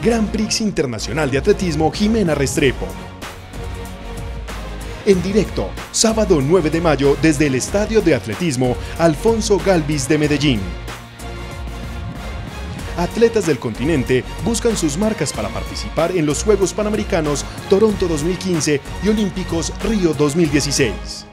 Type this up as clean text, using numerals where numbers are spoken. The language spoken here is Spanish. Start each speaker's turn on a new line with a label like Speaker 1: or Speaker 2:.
Speaker 1: Grand Prix Internacional de Atletismo Jimena Restrepo. En directo, sábado 9 de mayo desde el Estadio de Atletismo Alfonso Gálvez de Medellín. Atletas del continente buscan sus marcas para participar en los Juegos Panamericanos Toronto 2015 y Olímpicos Río 2016.